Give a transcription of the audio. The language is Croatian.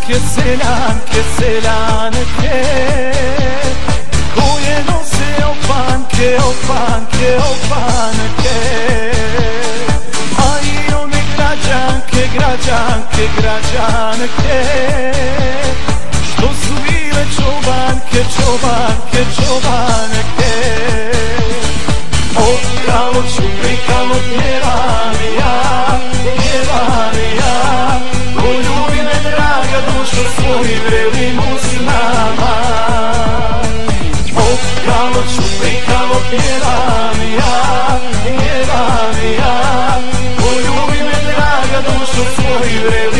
selanke koje nose opanke a i one građanke što su bile čobanke Otkalo ću prikalo pjevanija poljubi me draga dušo svojim vrevnim usnama. Otkalo ću prikalo pjevanija poljubi me draga dušo svojim vrevnim